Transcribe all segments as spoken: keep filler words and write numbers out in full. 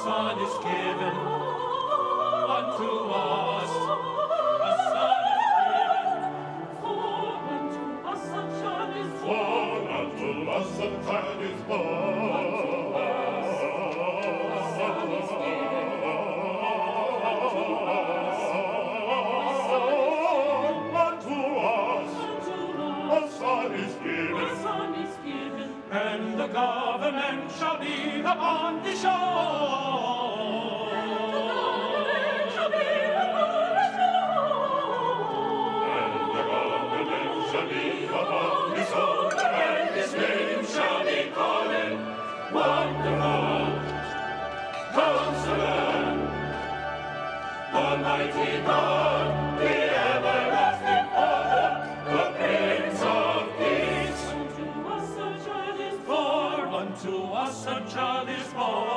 Son is given unto us. A Son is given. For unto us a child is born. For unto us a child is born. A Son is given. Unto us. Unto us. A Son is given. A Son is given. And the government shall be upon his shore. And the government shall be upon his shore. And the government shall be upon his shore. And his name shall be called Wonderful Counselor, the mighty God, the everlasting Father, the Prince of Peace. Unto us a child is born. Unto us a child is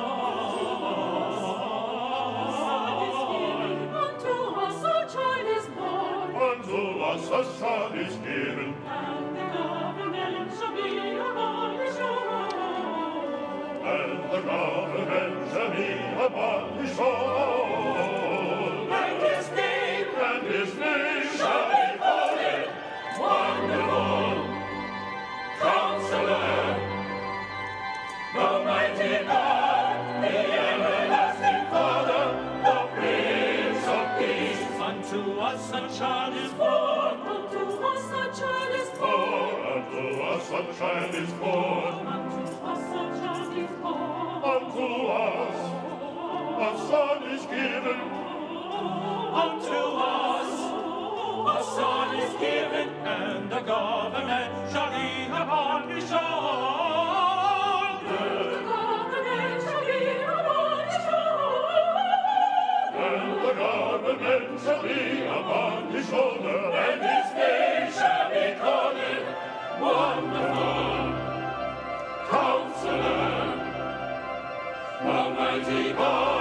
born. Unto us a child is born. Unto us a son is given. And the government shall be upon his shore. And the government shall be upon his shore. And his name, and his name shall be called Wonderful Counselor, the mighty God, the everlasting Father, the Prince of Peace. Unto us a child is born. Unto us a child is born. Unto us a child is born. Unto us a child is born. Unto us a son is given. Unto us a son is given, and the government shall be upon his shore. And the government shall be upon his shore. And the government shall be upon his shoulder, and his name shall be called Wonderful Counselor, Almighty God.